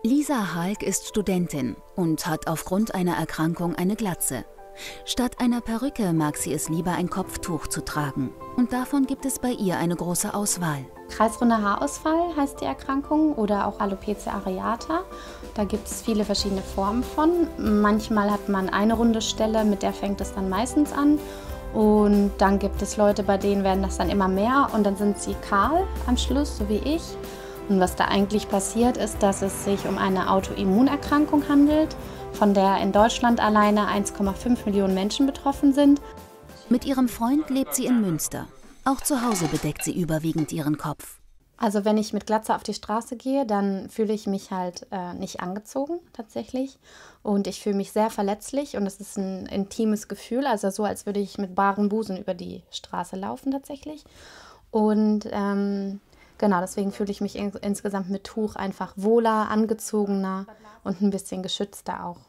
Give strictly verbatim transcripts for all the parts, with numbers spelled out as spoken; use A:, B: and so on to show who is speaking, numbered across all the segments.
A: Lisa Halk ist Studentin und hat aufgrund einer Erkrankung eine Glatze. Statt einer Perücke mag sie es lieber, ein Kopftuch zu tragen. Und davon gibt es bei ihr eine große Auswahl.
B: Kreisrunder Haarausfall heißt die Erkrankung oder auch Alopecia areata. Da gibt es viele verschiedene Formen von. Manchmal hat man eine runde Stelle, mit der fängt es dann meistens an. Und dann gibt es Leute, bei denen werden das dann immer mehr und dann sind sie kahl am Schluss, so wie ich. Und was da eigentlich passiert, ist, dass es sich um eine Autoimmunerkrankung handelt, von der in Deutschland alleine eins Komma fünf Millionen Menschen betroffen sind.
A: Mit ihrem Freund lebt sie in Münster. Auch zu Hause bedeckt sie überwiegend ihren Kopf.
B: Also wenn ich mit Glatze auf die Straße gehe, dann fühle ich mich halt äh, nicht angezogen tatsächlich. Und ich fühle mich sehr verletzlich und es ist ein intimes Gefühl, also so, als würde ich mit barem Busen über die Straße laufen tatsächlich. Und ähm, genau, deswegen fühle ich mich in, insgesamt mit Tuch einfach wohler, angezogener und ein bisschen geschützter auch.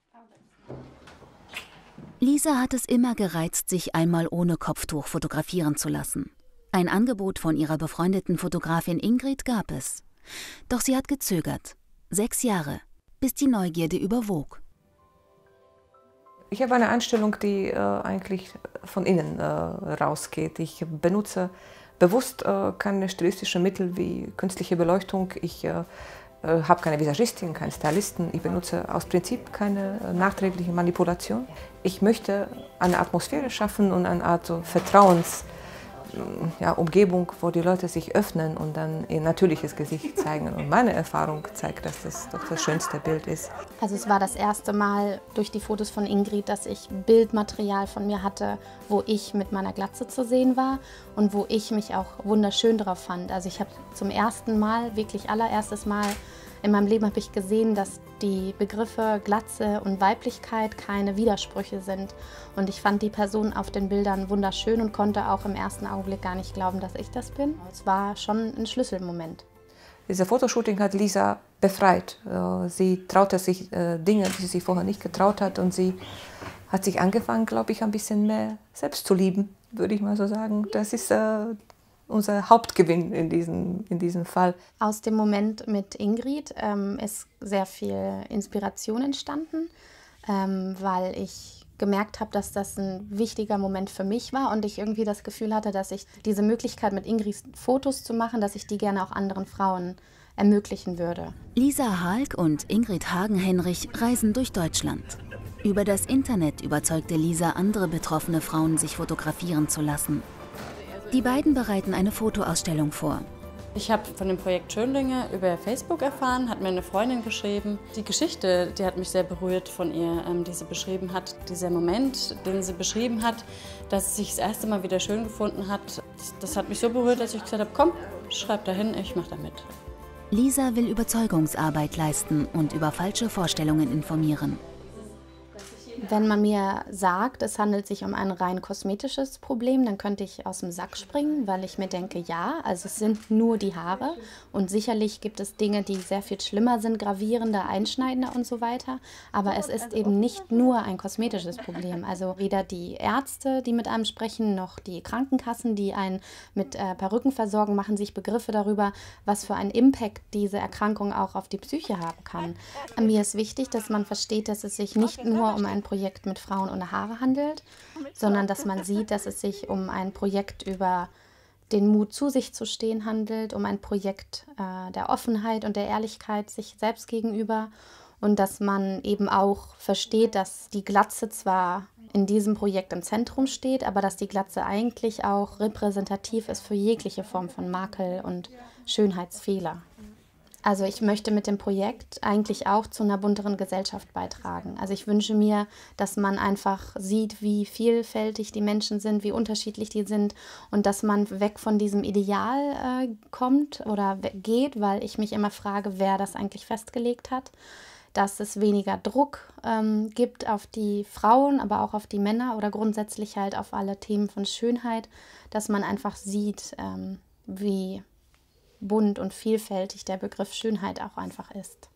A: Lisa hat es immer gereizt, sich einmal ohne Kopftuch fotografieren zu lassen. Ein Angebot von ihrer befreundeten Fotografin Ingrid gab es. Doch sie hat gezögert. Sechs Jahre, bis die Neugierde überwog.
C: Ich habe eine Einstellung, die äh, eigentlich von innen äh, rausgeht. Ich benutze bewusst äh, keine stilistischen Mittel wie künstliche Beleuchtung. Ich äh, äh, habe keine Visagistin, keinen Stylisten. Ich benutze aus Prinzip keine äh, nachträgliche Manipulation. Ich möchte eine Atmosphäre schaffen und eine Art so Vertrauens Ja, Umgebung, wo die Leute sich öffnen und dann ihr natürliches Gesicht zeigen. Und meine Erfahrung zeigt, dass das doch das schönste Bild ist.
B: Also es war das erste Mal durch die Fotos von Ingrid, dass ich Bildmaterial von mir hatte, wo ich mit meiner Glatze zu sehen war und wo ich mich auch wunderschön drauf fand. Also ich habe zum ersten Mal, wirklich allererstes Mal in meinem Leben habe ich gesehen, dass die Begriffe Glatze und Weiblichkeit keine Widersprüche sind. Und ich fand die Person auf den Bildern wunderschön und konnte auch im ersten Augenblick gar nicht glauben, dass ich das bin. Es war schon ein Schlüsselmoment.
C: Dieses Fotoshooting hat Lisa befreit. Sie traute sich Dinge, die sie sich vorher nicht getraut hat. Und sie hat sich angefangen, glaube ich, ein bisschen mehr selbst zu lieben, würde ich mal so sagen. Das ist äh, unser Hauptgewinn in diesem, in diesem Fall.
B: Aus dem Moment mit Ingrid ähm, ist sehr viel Inspiration entstanden, ähm, weil ich gemerkt habe, dass das ein wichtiger Moment für mich war und ich irgendwie das Gefühl hatte, dass ich diese Möglichkeit mit Ingrid Fotos zu machen, dass ich die gerne auch anderen Frauen ermöglichen würde.
A: Lisa Halk und Ingrid Hagen-Henrich reisen durch Deutschland. Über das Internet überzeugte Lisa andere betroffene Frauen, sich fotografieren zu lassen. Die beiden bereiten eine Fotoausstellung vor.
D: Ich habe von dem Projekt Schönlinge über Facebook erfahren, hat mir eine Freundin geschrieben. Die Geschichte, die hat mich sehr berührt von ihr, ähm, die sie beschrieben hat. Dieser Moment, den sie beschrieben hat, dass sie sich das erste Mal wieder schön gefunden hat, das, das hat mich so berührt, dass ich gesagt habe, komm, schreib da hin, ich mache da mit.
A: Lisa will Überzeugungsarbeit leisten und über falsche Vorstellungen informieren.
B: Wenn man mir sagt, es handelt sich um ein rein kosmetisches Problem, dann könnte ich aus dem Sack springen, weil ich mir denke, ja, also es sind nur die Haare und sicherlich gibt es Dinge, die sehr viel schlimmer sind, gravierender, einschneidender und so weiter, aber es ist eben nicht nur ein kosmetisches Problem. Also weder die Ärzte, die mit einem sprechen, noch die Krankenkassen, die einen mit äh, Perücken versorgen, machen sich Begriffe darüber, was für einen Impact diese Erkrankung auch auf die Psyche haben kann. Mir ist wichtig, dass man versteht, dass es sich nicht nur um ein Projekt mit Frauen ohne Haare handelt, sondern dass man sieht, dass es sich um ein Projekt über den Mut zu sich zu stehen handelt, um ein Projekt äh, der Offenheit und der Ehrlichkeit sich selbst gegenüber und dass man eben auch versteht, dass die Glatze zwar in diesem Projekt im Zentrum steht, aber dass die Glatze eigentlich auch repräsentativ ist für jegliche Form von Makel und Schönheitsfehler. Also ich möchte mit dem Projekt eigentlich auch zu einer bunteren Gesellschaft beitragen. Also ich wünsche mir, dass man einfach sieht, wie vielfältig die Menschen sind, wie unterschiedlich die sind und dass man weg von diesem Ideal äh, kommt oder geht, weil ich mich immer frage, wer das eigentlich festgelegt hat, dass es weniger Druck ähm, gibt auf die Frauen, aber auch auf die Männer oder grundsätzlich halt auf alle Themen von Schönheit, dass man einfach sieht, ähm, wie bunt und vielfältig der Begriff Schönheit auch einfach ist.